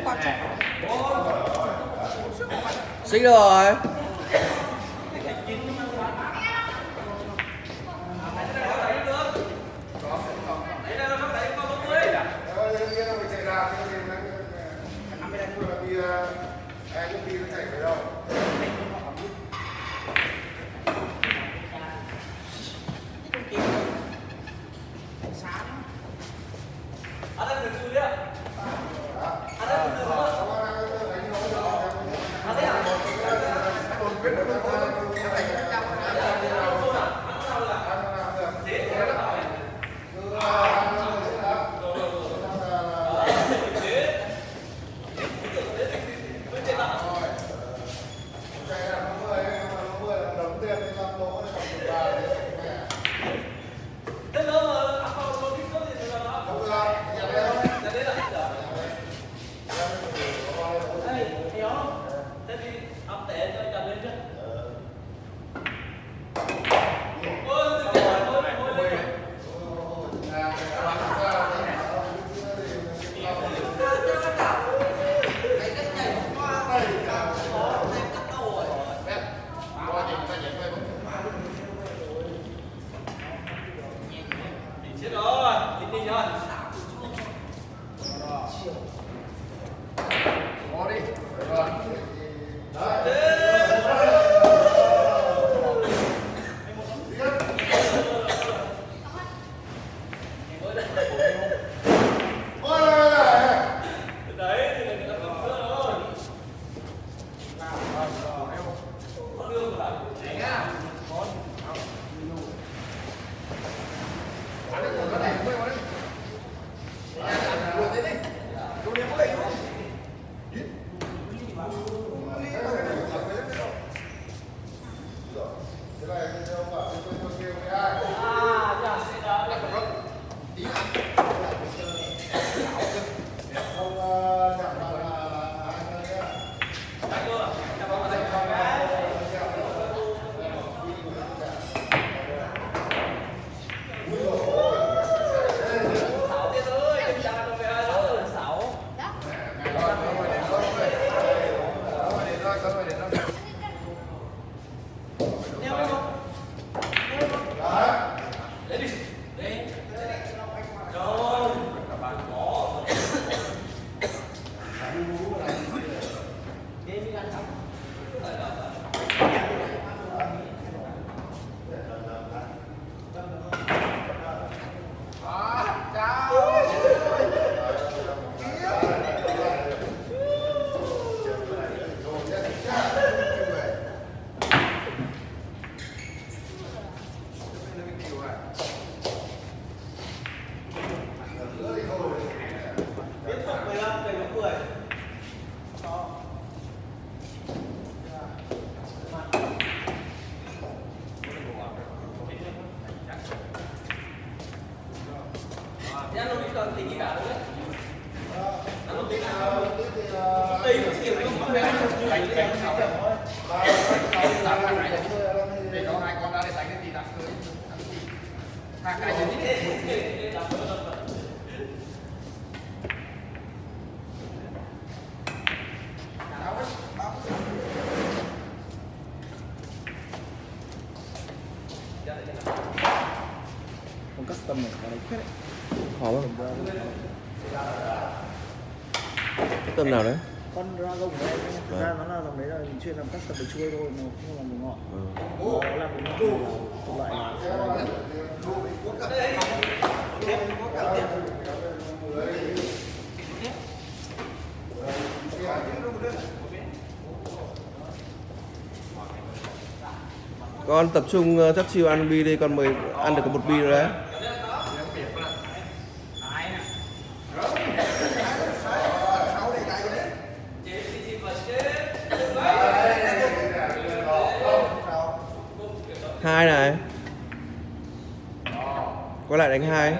Xích rồi. Con custom này có đánh phết đấy. Khó không? Tầm nào đấy? Con Dragon của em ấy, thực ra nó là dòng đấy là mình chuyên làm custom để chui thôi, mà không làm đồ ngọt. Nó làm đồ ngọt là một loại Con tập trung chắc chiêu ăn bi đi, con mới ăn được có một bi rồi đấy. Hai này. Có lại đánh hai.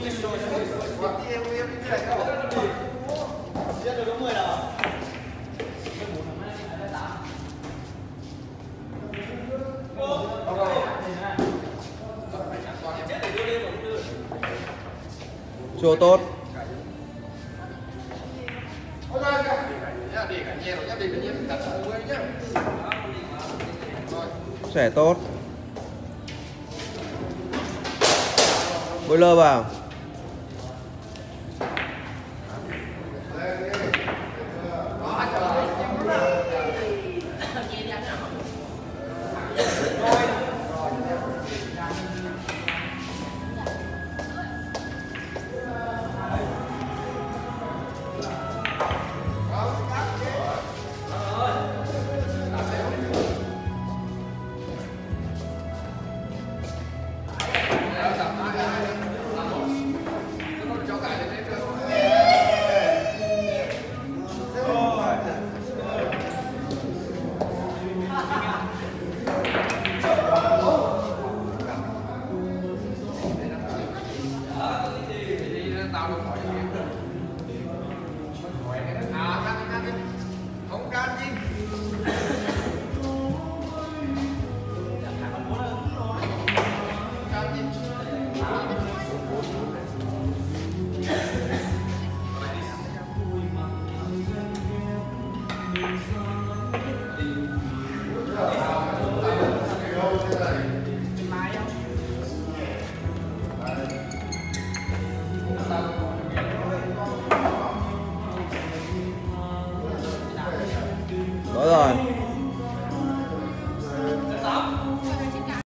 Chua tốt. Xẻ tốt. Boiler vào. tao đâu khỏi